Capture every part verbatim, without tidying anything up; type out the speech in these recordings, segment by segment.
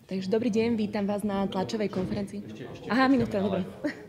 Takže dobrý deň, vítam vás na tlačovej konferencii. Aha, minúta, dobre.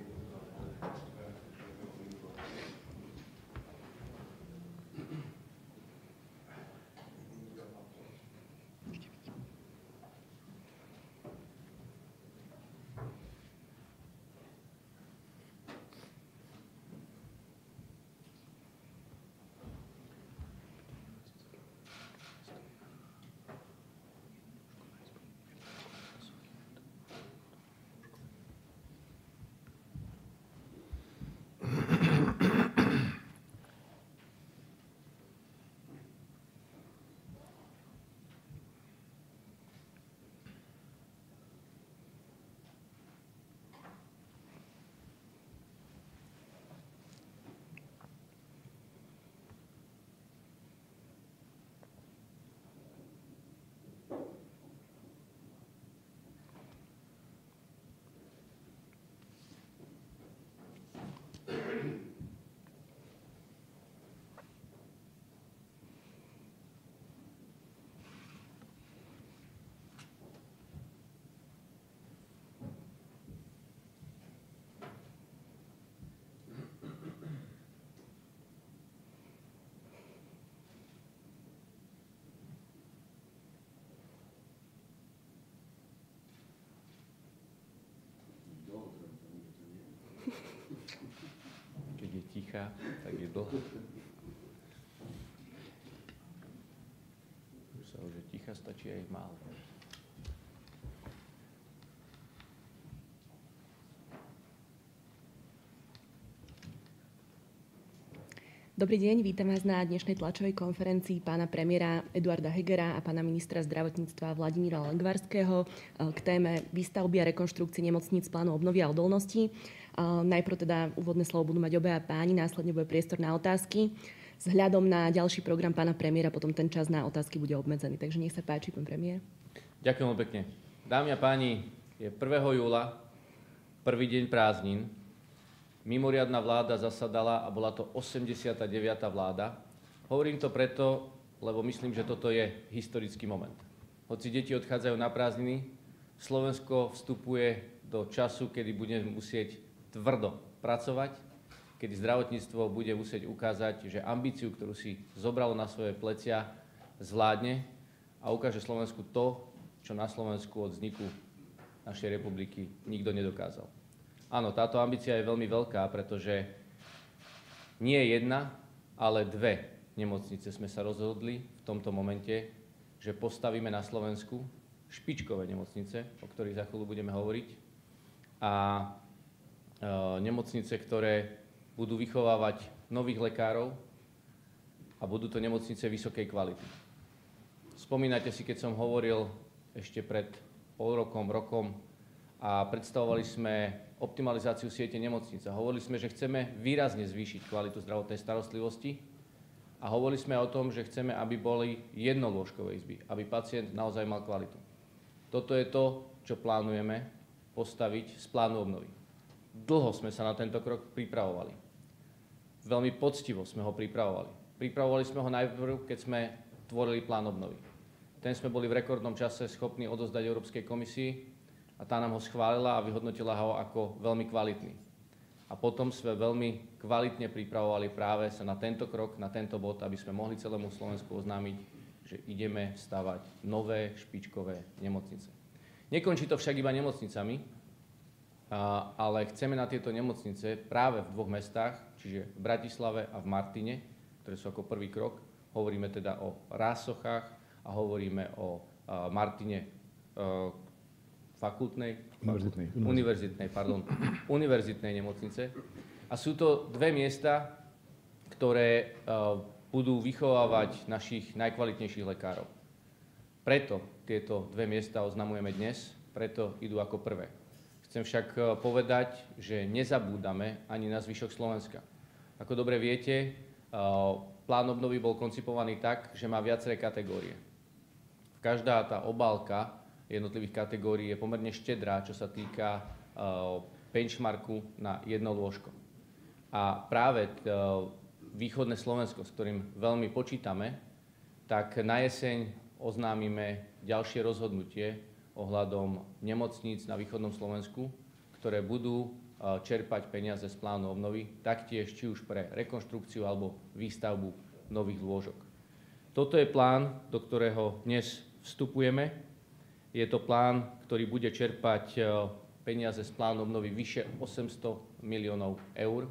Keď je tichá, tak je dlhá. Už sa už je tichá, stačí aj málo. Dobrý deň, vítam vás na dnešnej tlačovej konferencii pána premiéra Eduarda Hegera a pána ministra zdravotníctva Vladimíra Lengvarského k téme výstavby a rekonštrukcie nemocníc plánu obnovy a odolnosti. Najprv teda úvodné slovo budú mať obaja páni, následne bude priestor na otázky. Vzhľadom na ďalší program pána premiéra potom ten čas na otázky bude obmedzený. Takže nech sa páči, pán premiér. Ďakujem pekne. Dámy a páni, je prvého júla, prvý deň prázdnin. Mimoriadna vláda zasadala a bola to osemdesiata deviata vláda. Hovorím to preto, lebo myslím, že toto je historický moment. Hoci deti odchádzajú na prázdniny, Slovensko vstupuje do času, kedy budeme musieť tvrdo pracovať, kedy zdravotníctvo bude musieť ukázať, že ambíciu, ktorú si zobralo na svoje plecia, zvládne a ukáže Slovensku to, čo na Slovensku od vzniku našej republiky nikto nedokázal. Áno, táto ambícia je veľmi veľká, pretože nie jedna, ale dve nemocnice sme sa rozhodli v tomto momente, že postavíme na Slovensku špičkové nemocnice, o ktorých za chvíľu budeme hovoriť, a e, nemocnice, ktoré budú vychovávať nových lekárov a budú to nemocnice vysokej kvality. Spomínate si, keď som hovoril ešte pred pol rokom, rokom a predstavovali sme optimalizáciu siete nemocnic. Hovorili sme, že chceme výrazne zvýšiť kvalitu zdravotnej starostlivosti a hovorili sme o tom, že chceme, aby boli jednolôžkové izby, aby pacient naozaj mal kvalitu. Toto je to, čo plánujeme postaviť z plánu obnovy. Dlho sme sa na tento krok pripravovali. Veľmi poctivo sme ho pripravovali. Pripravovali sme ho najprv, keď sme tvorili plán obnovy. Ten sme boli v rekordnom čase schopní odozdať Európskej komisii a tá nám ho schválila a vyhodnotila ho ako veľmi kvalitný. A potom sme veľmi kvalitne pripravovali práve sa na tento krok, na tento bod, aby sme mohli celému Slovensku oznámiť, že ideme stavať nové špičkové nemocnice. Nekončí to však iba nemocnicami, ale chceme na tieto nemocnice práve v dvoch mestách, čiže v Bratislave a v Martine, ktoré sú ako prvý krok. Hovoríme teda o Rásochách a hovoríme o Martine, fakultnej, univerzitnej, univerzitnej, pardon, univerzitnej nemocnice. A sú to dve miesta, ktoré uh, budú vychovávať našich najkvalitnejších lekárov. Preto tieto dve miesta oznamujeme dnes, preto idú ako prvé. Chcem však uh, povedať, že nezabúdame ani na zvyšok Slovenska. Ako dobre viete, uh, plán obnovy bol koncipovaný tak, že má viaceré kategórie. Každá tá obálka jednotlivých kategórií je pomerne štedrá, čo sa týka uh, benchmarku na jedno lôžko. A práve uh, východné Slovensko, s ktorým veľmi počítame, tak na jeseň oznámime ďalšie rozhodnutie ohľadom nemocníc na východnom Slovensku, ktoré budú čerpať peniaze z plánu obnovy, taktiež či už pre rekonštrukciu alebo výstavbu nových lôžok. Toto je plán, do ktorého dnes vstupujeme. Je to plán, ktorý bude čerpať peniaze z plánu obnovy vyše osemsto miliónov eur.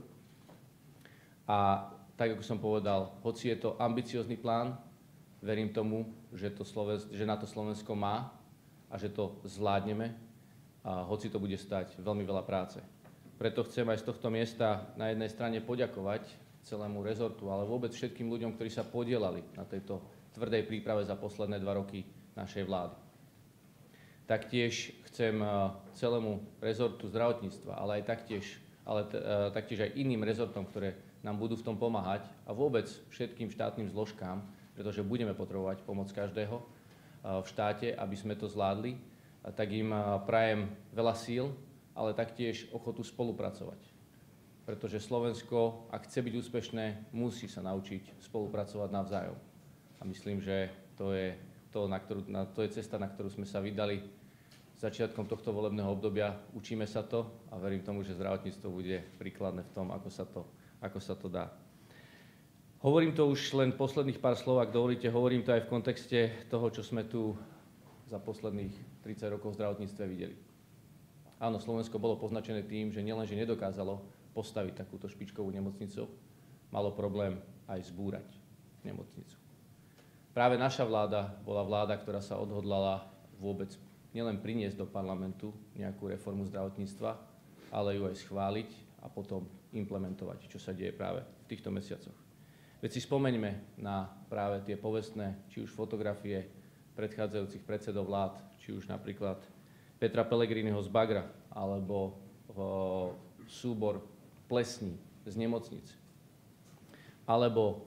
A tak, ako som povedal, hoci je to ambiciózny plán, verím tomu, že, to Slovensko, že na to Slovensko má a že to zvládneme, a hoci to bude stať veľmi veľa práce. Preto chcem aj z tohto miesta na jednej strane poďakovať celému rezortu, ale vôbec všetkým ľuďom, ktorí sa podielali na tejto tvrdej príprave za posledné dva roky našej vlády. Taktiež chcem celému rezortu zdravotníctva, ale aj taktiež, ale taktiež aj iným rezortom, ktoré nám budú v tom pomáhať a vôbec všetkým štátnym zložkám, pretože budeme potrebovať pomoc každého v štáte, aby sme to zvládli, tak im prajem veľa síl, ale taktiež ochotu spolupracovať. Pretože Slovensko, ak chce byť úspešné, musí sa naučiť spolupracovať navzájom. A myslím, že to je, to, na ktorú, na, to je cesta, na ktorú sme sa vydali začiatkom tohto volebného obdobia. Učíme sa to a verím tomu, že zdravotníctvo bude príkladné v tom, ako sa to, ako sa to dá. Hovorím to už len posledných pár slov, ak dovolíte, hovorím to aj v kontexte toho, čo sme tu za posledných tridsať rokov v zdravotníctve videli. Áno, Slovensko bolo poznačené tým, že nielenže nedokázalo postaviť takúto špičkovú nemocnicu, malo problém aj zbúrať nemocnicu. Práve naša vláda bola vláda, ktorá sa odhodlala vôbec nielen priniesť do parlamentu nejakú reformu zdravotníctva, ale ju aj schváliť a potom implementovať, čo sa deje práve v týchto mesiacoch. Veď si spomeňme na práve tie povestné, či už fotografie predchádzajúcich predsedov vlád, či už napríklad Petra Pellegriniho z Bagra, alebo o, súbor plesní z nemocnic, alebo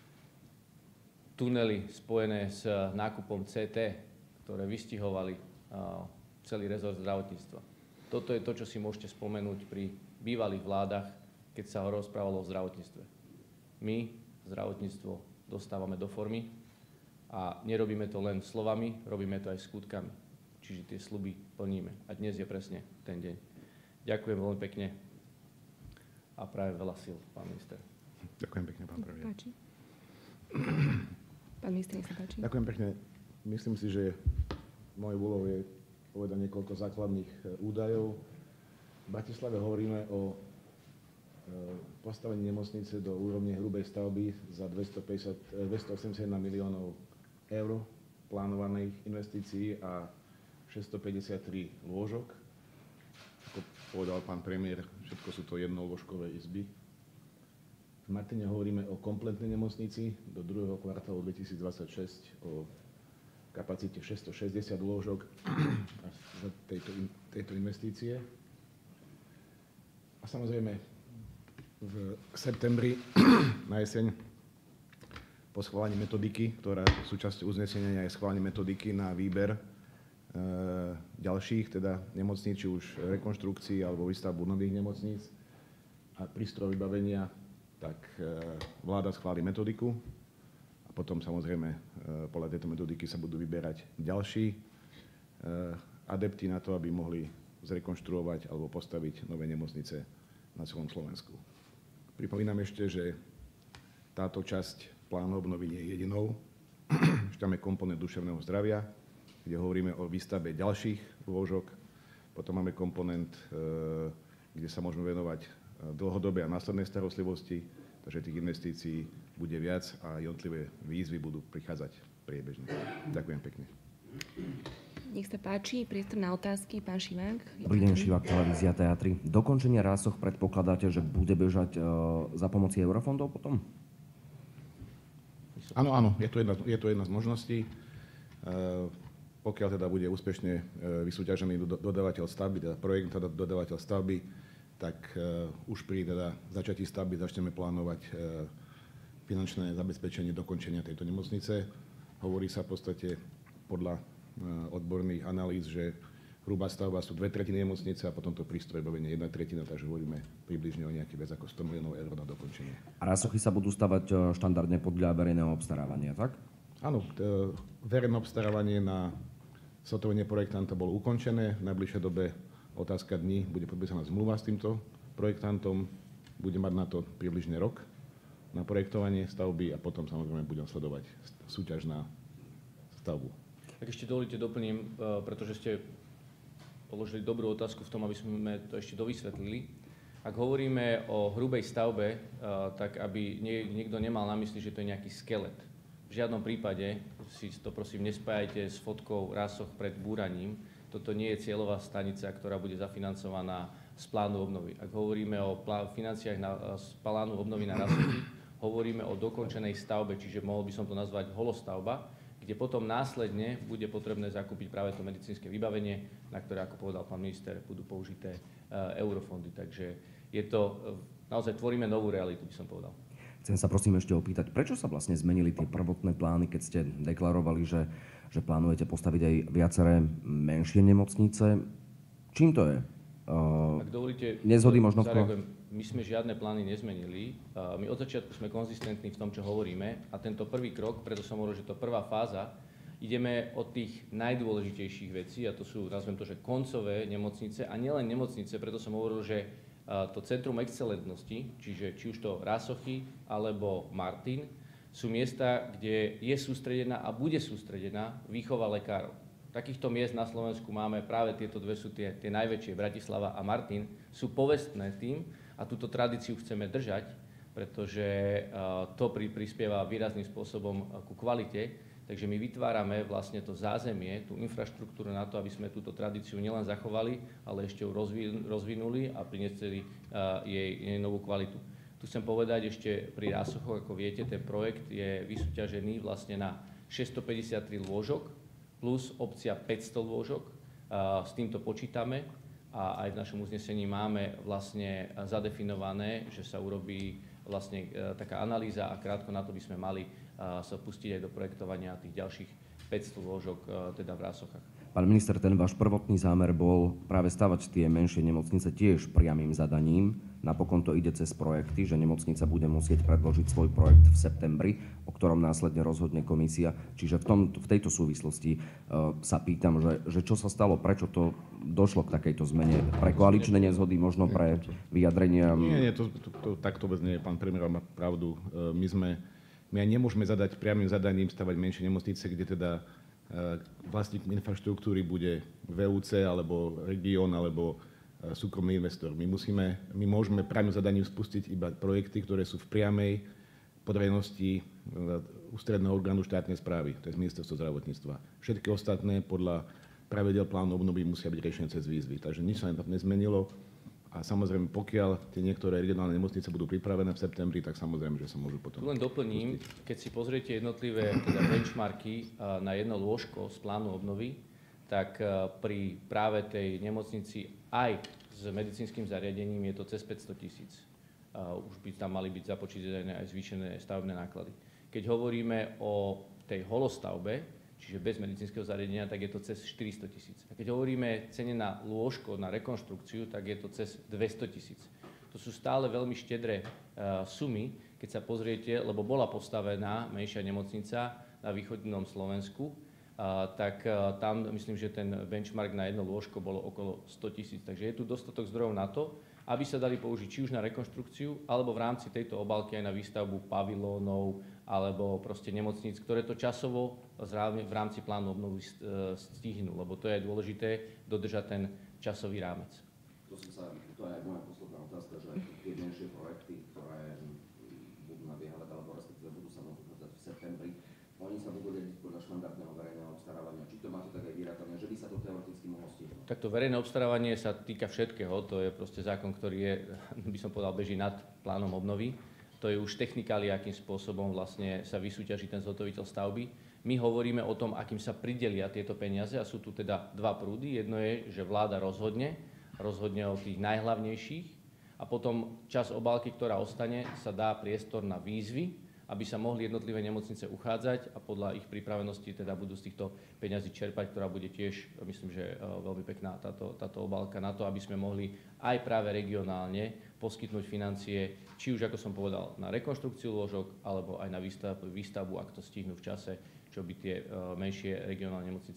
tunely spojené s nákupom cé té, ktoré vystihovali o, celý rezort zdravotníctva. Toto je to, čo si môžete spomenúť pri bývalých vládach, keď sa ho rozprávalo o zdravotníctve. My zdravotníctvo dostávame do formy a nerobíme to len slovami, robíme to aj skutkami. Čiže tie sľuby plníme. A dnes je presne ten deň. Ďakujem veľmi pekne a prajem veľa síl, pán minister. Ďakujem pekne, pán premiér. Pán minister, nech sa páči. Ďakujem pekne. Myslím si, že mojou úlohou je povedať niekoľko základných údajov. V Bratislave hovoríme o postavení nemocnice do úrovne hrubej stavby za dvestoosemdesiatjeden miliónov eur plánovaných investícií a šesťstopäťdesiattri lôžok. Ako povedal pán premiér, všetko sú to jednolôžkové izby. V Martine hovoríme o kompletnej nemocnici do druhého kvartálu dvetisícdvadsaťšesť o kapacite šesťstošesťdesiat lôžok za tejto, tejto investície. A samozrejme v septembri na jeseň po schválení metodiky, ktorá súčasťou uznesenia je schválenie metodiky na výber e, ďalších, teda nemocníc, či už rekonštrukcií alebo výstavbu nových nemocníc a prístrojov vybavenia, tak e, vláda schváli metodiku a potom samozrejme e, podľa tejto metodiky sa budú vyberať ďalší e, adepti na to, aby mohli zrekonštruovať alebo postaviť nové nemocnice na celom Slovensku. Pripomínam ešte, že táto časť plánu obnovy nie je jedinou. Ešte máme komponent duševného zdravia, kde hovoríme o výstavbe ďalších lôžok. Potom máme komponent, kde sa môžeme venovať dlhodobej a následnej starostlivosti, takže tých investícií bude viac a jednotlivé výzvy budú prichádzať priebežne. Ďakujem pekne. Nech sa páči, priestor na otázky. Pán Šivák. Dobrý deň, Šivák, televízia té á tri. Dokončenie rásoch predpokladáte, že bude bežať e, za pomoci eurofondov potom? Áno, áno, je to jedna, je to jedna z možností. E, pokiaľ teda bude úspešne e, vysúťažený do, dodávateľ stavby, teda projekt teda dodávateľ stavby, tak e, už pri teda začatí stavby začneme plánovať e, finančné zabezpečenie dokončenia tejto nemocnice. Hovorí sa v podstate podľa odborných analýz, že hrubá stavba sú dve tretiny nemocnice a potom to prístroj vybavenie jedna tretina, takže hovoríme približne o nejakých viac ako sto miliónov eur na dokončenie. A rásochy sa budú stavať štandardne podľa verejného obstarávania, tak? Áno, verejné obstarávanie na Sotovanie projektanta bolo ukončené. V najbližšej dobe, otázka dní, bude podpísaná zmluva s týmto projektantom. Bude mať na to približne rok na projektovanie stavby a potom samozrejme budem sledovať súťaž na stavbu. Tak ešte dovolíte, doplním, pretože ste položili dobrú otázku v tom, aby sme to ešte dovysvetlili. Ak hovoríme o hrubej stavbe, tak aby niekto nemal na mysli, že to je nejaký skelet. V žiadnom prípade si to prosím nespájajte s fotkou rásoch pred búraním. Toto nie je cieľová stanica, ktorá bude zafinancovaná z plánu obnovy. Ak hovoríme o financiách na, z plánu obnovy na rásochy, hovoríme o dokončenej stavbe, čiže mohol by som to nazvať holostavba, kde potom následne bude potrebné zakúpiť práve to medicínske vybavenie, na ktoré, ako povedal pán minister, budú použité uh, eurofondy. Takže je to, uh, naozaj tvoríme novú realitu, by som povedal. Chcem sa prosím ešte opýtať, prečo sa vlastne zmenili tie prvotné plány, keď ste deklarovali, že, že plánujete postaviť aj viaceré menšie nemocnice? Čím to je? Uh, Ak dovolíte, nezhody možno zareagujem. My sme žiadne plány nezmenili. Uh, my od začiatku sme konzistentní v tom, čo hovoríme. A tento prvý krok, preto som hovoril, že to prvá fáza, ideme od tých najdôležitejších vecí, a to sú, nazvem to, že koncové nemocnice, a nielen nemocnice, preto som hovoril, že to centrum excelentnosti, čiže či už to Rásochy alebo Martin, sú miesta, kde je sústredená a bude sústredená výchova lekárov. Takýchto miest na Slovensku máme, práve tieto dve sú tie, tie najväčšie, Bratislava a Martin, sú povestné tým a túto tradíciu chceme držať, pretože to prispieva výrazným spôsobom ku kvalite. Takže my vytvárame vlastne to zázemie, tú infraštruktúru na to, aby sme túto tradíciu nielen zachovali, ale ešte ju rozvinuli a priniesli uh, jej, jej novú kvalitu. Tu chcem povedať ešte pri Rásochoch, ako viete, ten projekt je vysúťažený vlastne na šesťstopäťdesiattri lôžok plus opcia päťsto lôžok. Uh, s týmto počítame a aj v našom uznesení máme vlastne zadefinované, že sa urobí vlastne uh, taká analýza a krátko na to by sme mali sa pustiť aj do projektovania tých ďalších päťsto lôžok teda v Rásochách. Pán minister, ten váš prvotný zámer bol práve stavať tie menšie nemocnice tiež priamym zadaním. Napokon to ide cez projekty, že nemocnica bude musieť predložiť svoj projekt v septembri, o ktorom následne rozhodne komisia. Čiže v, tom, v tejto súvislosti uh, sa pýtam, že, že čo sa stalo, prečo to došlo k takejto zmene? Pre koaličné nezhody, možno pre vyjadrenia? Nie, nie, to, to, to, takto vôbec nie je. Pán premiér má pravdu. Uh, my sme My aj nemôžeme zadať priamym zadaním stavať menšie nemocnice, kde teda vlastníkom infraštruktúry bude vé ú cé alebo región alebo súkromný investor. My, musíme, my môžeme priamym zadaním spustiť iba projekty, ktoré sú v priamej podriadenosti ústredného orgánu štátnej správy, to je ministerstvo zdravotníctva. Všetky ostatné podľa pravidiel plánu obnovy musia byť riešené cez výzvy. Takže nič sa nezmenilo. A samozrejme, pokiaľ tie niektoré regionálne nemocnice budú pripravené v septembri, tak samozrejme, že sa môžu potom... Tu len doplním, keď si pozriete jednotlivé teda benchmarky na jedno lôžko z plánu obnovy, tak pri práve tej nemocnici aj s medicínskym zariadením je to cez päťsto tisíc. Už by tam mali byť započítané aj zvýšené stavebné náklady. Keď hovoríme o tej holostavbe, čiže bez medicínskeho zariadenia, tak je to cez štyristo tisíc. A keď hovoríme cene na lôžko, na rekonštrukciu, tak je to cez dvesto tisíc. To sú stále veľmi štedré uh, sumy, keď sa pozriete, lebo bola postavená menšia nemocnica na východnom Slovensku, uh, tak uh, tam myslím, že ten benchmark na jedno lôžko bolo okolo sto tisíc. Takže je tu dostatok zdrojov na to, aby sa dali použiť či už na rekonštrukciu, alebo v rámci tejto obálky aj na výstavbu pavilónov, alebo proste nemocníc, ktoré to časovo v rámci plánu obnovy stihnú, lebo to je dôležité dodržať ten časový rámec. To, sa, to je aj moja posledná otázka, že tie menšie projekty, ktoré budú nabiehať, alebo respektíve budú sa môcť uchádzať v septembri, oni sa budú riadiť podľa štandardného verejného obstarávania. Či to máte tak aj vyrátané, že by sa to teoreticky mohlo stihnúť? Takto verejné obstarávanie sa týka všetkého. To je proste zákon, ktorý je, by som povedal, beží nad plánom obnovy. To je už technikália, akým spôsobom vlastne sa vysúťaží ten zhotoviteľ stavby. My hovoríme o tom, akým sa pridelia tieto peniaze a sú tu teda dva prúdy. Jedno je, že vláda rozhodne, rozhodne o tých najhlavnejších a potom časť obálky, ktorá ostane, sa dá priestor na výzvy, aby sa mohli jednotlivé nemocnice uchádzať a podľa ich pripravenosti teda budú z týchto peňazí čerpať, ktorá bude tiež, myslím, že veľmi pekná táto, táto obálka na to, aby sme mohli aj práve regionálne poskytnúť financie, či už, ako som povedal, na rekonštrukciu lôžok, alebo aj na výstavbu, výstavbu, ak to stihnú v čase, čo by tie menšie regionálne nemocnice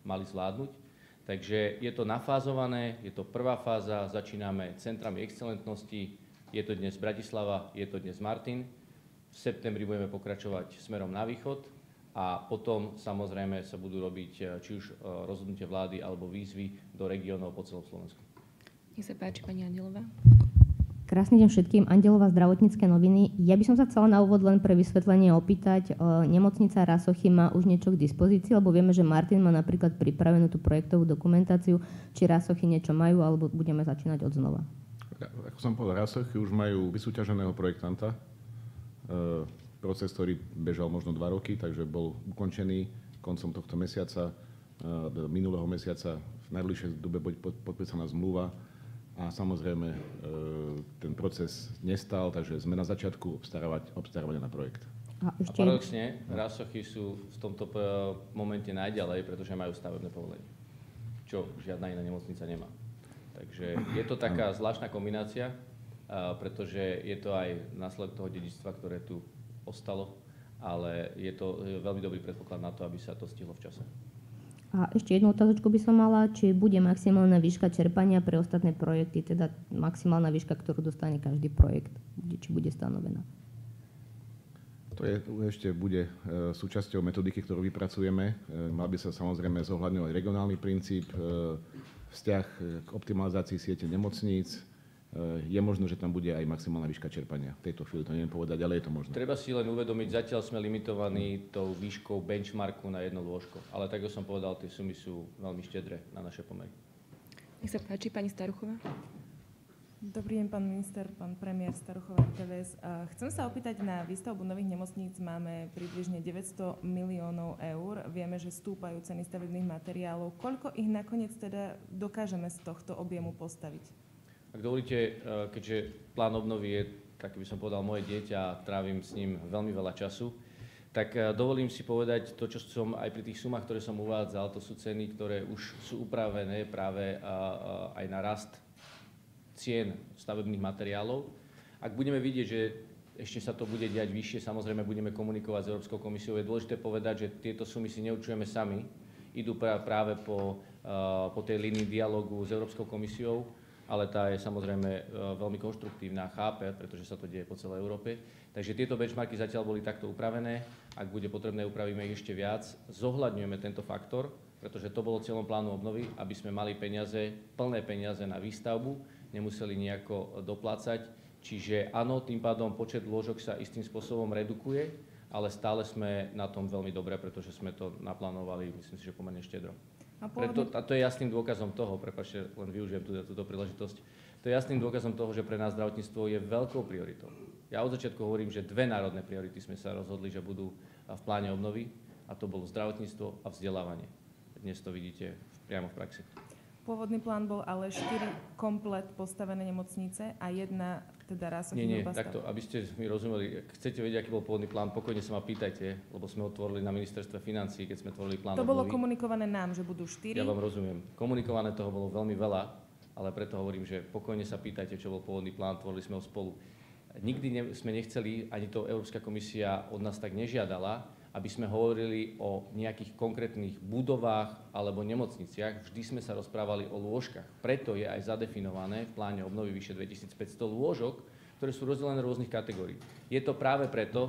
mali zvládnuť. Takže je to nafázované, je to prvá fáza, začíname centrami excelentnosti, je to dnes Bratislava, je to dnes Martin. V septembri budeme pokračovať smerom na východ a potom samozrejme sa budú robiť či už rozhodnutie vlády alebo výzvy do regiónov po celom Slovensku. Nech sa páči, pani Andelová. Krásny deň všetkým, Andelová, Zdravotnícke noviny. Ja by som sa chcela na úvod len pre vysvetlenie opýtať, nemocnica Rasochy má už niečo k dispozícii, lebo vieme, že Martin má napríklad pripravenú tú projektovú dokumentáciu, či Rasochy niečo majú, alebo budeme začínať od znova. Ako som povedal, Rasochy už majú vysúťaženého projektanta. E, proces, ktorý bežal možno dva roky, takže bol ukončený koncom tohto mesiaca, e, minulého mesiaca. V najbližšej dobe bude podpísaná zmluva. A samozrejme, ten proces nestal, takže sme na začiatku obstarávania na projekt. A, ešte... a paradoxne, Rasochy sú v tomto momente najďalej, pretože majú stavebné povolenie, čo žiadna iná nemocnica nemá. Takže je to taká zvláštna kombinácia, pretože je to aj následok toho dedičstva, ktoré tu ostalo, ale je to veľmi dobrý predpoklad na to, aby sa to stihlo v čase. A ešte jednu otázočku by som mala, či bude maximálna výška čerpania pre ostatné projekty, teda maximálna výška, ktorú dostane každý projekt, či bude stanovená. To je, ešte bude e, súčasťou metodiky, ktorú vypracujeme. E, mal by sa samozrejme zohľadňovať regionálny princíp, e, vzťah k optimalizácii siete nemocníc. Je možno, že tam bude aj maximálna výška čerpania. V tejto chvíli to neviem povedať, ale je to možné. Treba si len uvedomiť, zatiaľ sme limitovaní tou výškou benchmarku na jedno lôžko. Ale tak, ako som povedal, tie sumy sú veľmi štedré na naše pomery. Nech sa páči, pani Staruchová. Dobrý deň, pán minister, pán premiér, Staruchová té vé es. Chcem sa opýtať, na výstavbu nových nemocníc máme približne deväťsto miliónov eur. Vieme, že stúpajú ceny stavebných materiálov. Koľko ich nakoniec teda dokážeme z tohto objemu postaviť? Ak dovolíte, keďže plán obnovy je, tak by som povedal, moje dieťa a trávim s ním veľmi veľa času, tak dovolím si povedať to, čo som aj pri tých sumách, ktoré som uvádzal, to sú ceny, ktoré už sú upravené práve aj na rast cien stavebných materiálov. Ak budeme vidieť, že ešte sa to bude diať vyššie, samozrejme budeme komunikovať s Európskou komisiou. Je dôležité povedať, že tieto sumy si neurčujeme sami, idú práve po, po tej línii dialógu s Európskou komisiou, ale tá je samozrejme veľmi konštruktívna, chápe, pretože sa to deje po celej Európe. Takže tieto benchmarky zatiaľ boli takto upravené. Ak bude potrebné, upravíme ich ešte viac. Zohľadňujeme tento faktor, pretože to bolo cieľom plánu obnovy, aby sme mali peniaze, plné peniaze na výstavbu, nemuseli nejako doplácať. Čiže áno, tým pádom počet lôžok sa istým spôsobom redukuje, ale stále sme na tom veľmi dobre, pretože sme to naplánovali, myslím si, že pomerne štedro. A, Preto, a to je jasným dôkazom toho, prepáčte, len využijem túto, túto príležitosť, to je jasným dôkazom toho, že pre nás zdravotníctvo je veľkou prioritou. Ja od začiatku hovorím, že dve národné priority sme sa rozhodli, že budú v pláne obnovy, a to bolo zdravotníctvo a vzdelávanie. Dnes to vidíte priamo v praxi. Pôvodný plán bol ale štyri komplet postavené nemocnice a jedna teda Rasochy. Nie, nie, takto, aby ste mi rozumeli, ak chcete vedieť, aký bol pôvodný plán, pokojne sa ma pýtajte, lebo sme ho tvorili na ministerstve financií, keď sme tvorili plán To obnovy. bolo komunikované nám, že budú štyri? Ja vám rozumiem. Komunikované toho bolo veľmi veľa, ale preto hovorím, že pokojne sa pýtajte, čo bol pôvodný plán, tvorili sme ho spolu. Nikdy ne, sme nechceli, ani to Európska komisia od nás tak nežiadala, aby sme hovorili o nejakých konkrétnych budovách alebo nemocniciach. Vždy sme sa rozprávali o lôžkach. Preto je aj zadefinované v pláne obnovy vyše dvetisícpäťsto lôžok, ktoré sú rozdelené do rôznych kategórií. Je to práve preto,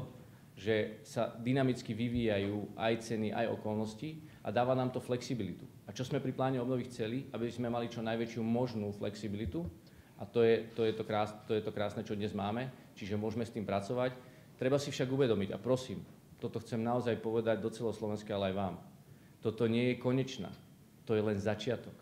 že sa dynamicky vyvíjajú aj ceny, aj okolnosti a dáva nám to flexibilitu. A čo sme pri pláne obnovy chceli? Aby sme mali čo najväčšiu možnú flexibilitu. A to je to, je to, krásne, to je to krásne, čo dnes máme. Čiže môžeme s tým pracovať. Treba si však uvedomiť, a prosím, toto chcem naozaj povedať do celoslovenska, ale aj vám. Toto nie je konečná. To je len začiatok.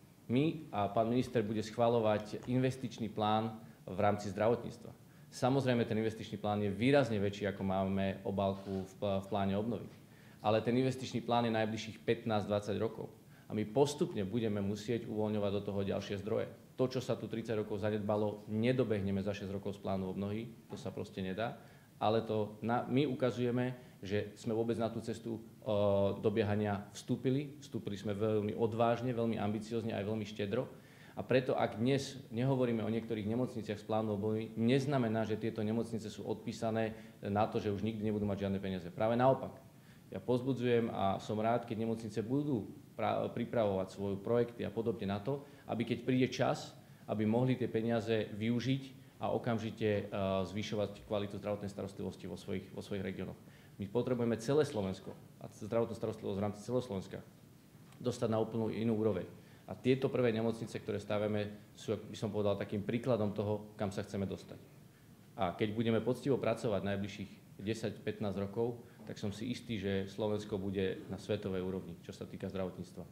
My a pán minister bude schvaľovať investičný plán v rámci zdravotníctva. Samozrejme, ten investičný plán je výrazne väčší, ako máme obálku v, v pláne obnovy. Ale ten investičný plán je najbližších pätnásť dvadsať rokov. A my postupne budeme musieť uvoľňovať do toho ďalšie zdroje. To, čo sa tu tridsať rokov zanedbalo, nedobehneme za šesť rokov z plánu obnovy. To sa proste nedá. Ale to na, my ukazujeme, že sme vôbec na tú cestu uh, dobiehania vstúpili. Vstúpili sme veľmi odvážne, veľmi ambiciozne aj veľmi štedro. A preto, ak dnes nehovoríme o niektorých nemocniciach z plánu obnovy, neznamená, že tieto nemocnice sú odpísané na to, že už nikdy nebudú mať žiadne peniaze. Práve naopak. Ja povzbudzujem a som rád, keď nemocnice budú pripravovať svoje projekty a podobne na to, aby keď príde čas, aby mohli tie peniaze využiť a okamžite zvyšovať kvalitu zdravotnej starostlivosti vo svojich, vo svojich regiónoch. My potrebujeme celé Slovensko a zdravotnú starostlivosť v rámci celého Slovenska dostať na úplnú inú úroveň. A tieto prvé nemocnice, ktoré stavíme, sú, by som povedal, takým príkladom toho, kam sa chceme dostať. A keď budeme poctivo pracovať najbližších desať pätnásť rokov, tak som si istý, že Slovensko bude na svetovej úrovni, čo sa týka zdravotníctva.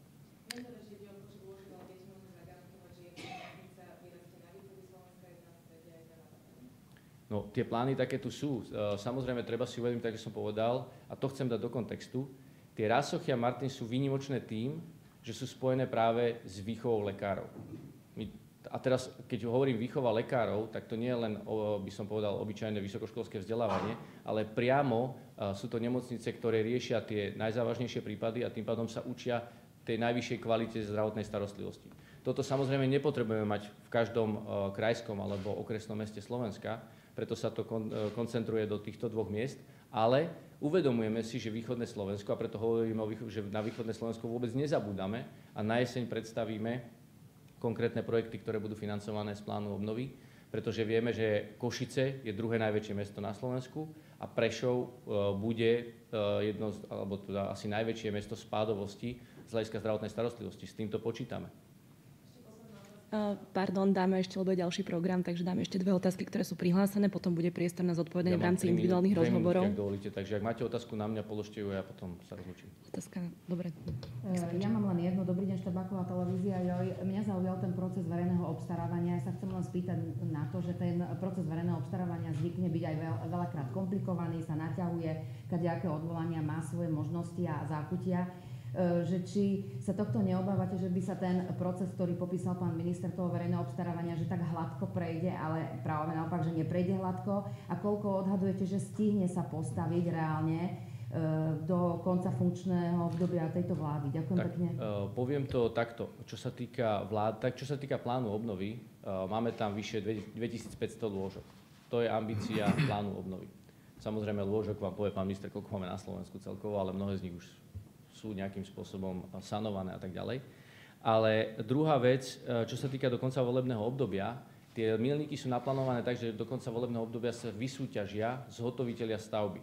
No, tie plány také tu sú. Samozrejme, treba si uvedomiť, tak, som povedal, a to chcem dať do kontextu. Tie Rasochy a Martin sú výnimočné tým, že sú spojené práve s výchovou lekárov. My, a teraz, keď hovorím výchova lekárov, tak to nie je len, by som povedal, obyčajné vysokoškolské vzdelávanie, ale priamo sú to nemocnice, ktoré riešia tie najzávažnejšie prípady a tým pádom sa učia tej najvyššej kvalite zdravotnej starostlivosti. Toto samozrejme nepotrebujeme mať v každom krajskom alebo okresnom meste Slovenska, preto sa to kon, koncentruje do týchto dvoch miest, ale uvedomujeme si, že východné Slovensko, a preto hovoríme, že na východné Slovensko vôbec nezabúdame a na jeseň predstavíme konkrétne projekty, ktoré budú financované z plánu obnovy, pretože vieme, že Košice je druhé najväčšie mesto na Slovensku a Prešov bude jedno, alebo teda asi najväčšie mesto spádovosti z hľadiska zdravotnej starostlivosti. S týmto počítame. Uh, pardon, dáme ešte, lebo je ďalší program, takže dáme ešte dve otázky, ktoré sú prihlásené, potom bude priestor na zodpovedanie ja v rámci individuálnych minút, rozhovorov. Minútky, ak dovolíte, takže ak máte otázku na mňa, položte ju a ja potom sa rozlučím. Otázka, dobre. Ja mám len jednu. Dobrý deň, Štabáková televízia. Joj, mňa zaujal ten proces verejného obstarávania. Ja sa chcem len spýtať na to, že ten proces verejného obstarávania zvykne byť aj veľ, veľakrát komplikovaný, sa naťahuje, kadejaké odvolania má svoje možnosti a zákutia. Že či sa tohto neobávate, že by sa ten proces, ktorý popísal pán minister toho verejného obstarávania, že tak hladko prejde, ale práve naopak, že neprejde hladko, a koľko odhadujete, že stihne sa postaviť reálne do konca funkčného obdobia tejto vlády? Ďakujem tak, pekne. Uh, poviem to takto. Čo sa týka vlád, tak čo sa týka plánu obnovy, uh, máme tam vyše dvetisícpäťsto lôžok. To je ambícia plánu obnovy. Samozrejme, lôžok vám povie pán minister, koľko máme na Slovensku celkovo, ale mnohé z nich už sú nejakým spôsobom sanované a tak ďalej. Ale druhá vec, čo sa týka do konca volebného obdobia, tie milníky sú naplánované tak, že do konca volebného obdobia sa vysúťažia zhotovitelia stavby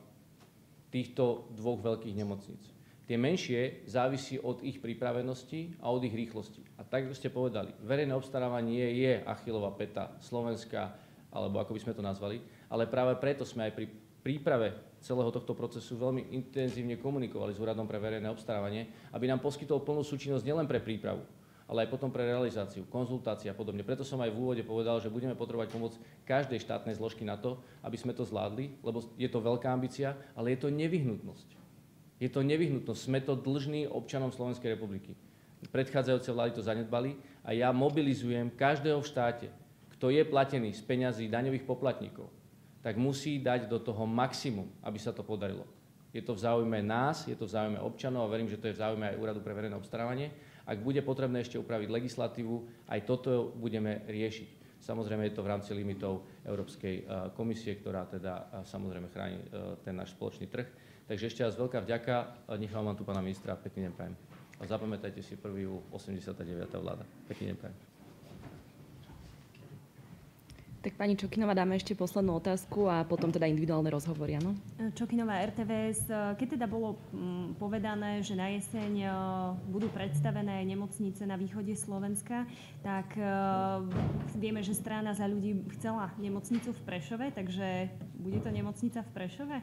týchto dvoch veľkých nemocníc. Tie menšie závisí od ich pripravenosti a od ich rýchlosti. A tak, ako ste povedali, verejné obstarávanie je Achillova päta Slovenska, alebo ako by sme to nazvali, ale práve preto sme aj pri príprave celého tohto procesu veľmi intenzívne komunikovali s Úradom pre verejné obstarávanie, aby nám poskytol plnú súčinnosť nielen pre prípravu, ale aj potom pre realizáciu, konzultácie a podobne. Preto som aj v úvode povedal, že budeme potrebovať pomoc každej štátnej zložky na to, aby sme to zvládli, lebo je to veľká ambícia, ale je to nevyhnutnosť. Je to nevyhnutnosť. Sme to dlžní občanom Slovenskej republiky. Predchádzajúce vlády to zanedbali a ja mobilizujem každého v štáte, kto je platený z peňazí daňových poplatníkov, tak musí dať do toho maximum, aby sa to podarilo. Je to v záujme nás, je to v záujme občanov a verím, že to je v záujme aj Úradu pre verejné obstarávanie. Ak bude potrebné ešte upraviť legislatívu, aj toto budeme riešiť. Samozrejme je to v rámci limitov Európskej komisie, ktorá teda samozrejme chráni ten náš spoločný trh. Takže ešte raz veľká vďaka, nechám vám tu pána ministra, pekný deň prajem. A zapamätajte si prvý júl osemdesiata deviata vláda. Pekný deň prajem. Tak pani Čokinová, dáme ešte poslednú otázku a potom teda individuálne rozhovory, áno? Čokinová, er té vé es. Keď teda bolo povedané, že na jeseň budú predstavené nemocnice na východe Slovenska, tak vieme, že strana Za ľudí chcela nemocnicu v Prešove, takže bude to nemocnica v Prešove?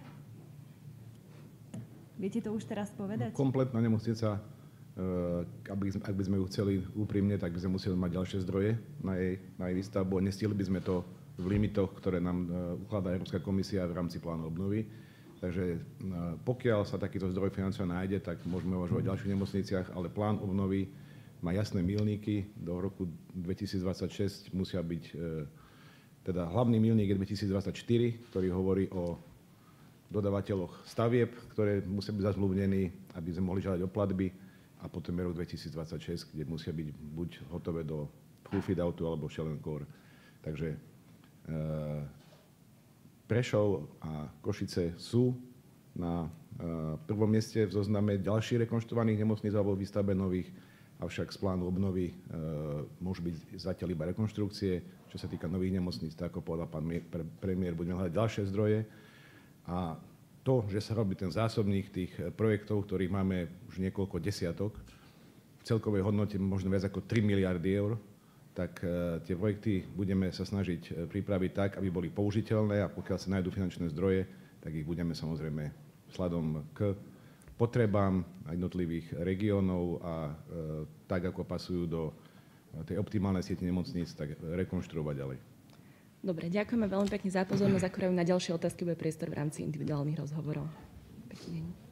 Viete to už teraz povedať? Kompletná nemocnica, ak by sme ju chceli úprimne, tak by sme museli mať ďalšie zdroje na jej, na jej výstavbu. Nestihli by sme to v limitoch, ktoré nám ukladá Európska komisia v rámci plánu obnovy. Takže pokiaľ sa takýto zdroj financovania nájde, tak môžeme uvažovať o ďalších nemocniciach, ale plán obnovy má jasné milníky. Do roku dvetisícdvadsaťšesť musia byť, teda hlavný milník je dvetisícdvadsaťštyri, ktorý hovorí o dodávateľoch stavieb, ktoré musia byť zazmluvnení, aby sme mohli žiadať o platby. A potom je rok dvetisícdvadsaťšesť, kde musia byť buď hotové do full fit-outu alebo shell and core. Takže e, Prešov a Košice sú na v prvom mieste v zozname ďalších rekonštruovaných nemocníc alebo výstavbe nových, avšak z plánu obnovy môžu byť zatiaľ iba rekonštrukcie. Čo sa týka nových nemocníc, tak ako povedal pán premiér, budeme hľadať ďalšie zdroje. A to, že sa robí ten zásobník tých projektov, ktorých máme už niekoľko desiatok, v celkovej hodnote možno viac ako tri miliardy eur, tak tie projekty budeme sa snažiť pripraviť tak, aby boli použiteľné a pokiaľ sa nájdú finančné zdroje, tak ich budeme samozrejme vzhľadom k potrebám jednotlivých regiónov a tak, ako pasujú do tej optimálnej siete nemocníc, tak rekonštruovať ďalej. Dobre, ďakujeme veľmi pekne za pozornosť. Akurát na ďalšie otázky bude priestor v rámci individuálnych rozhovorov. Pekný deň.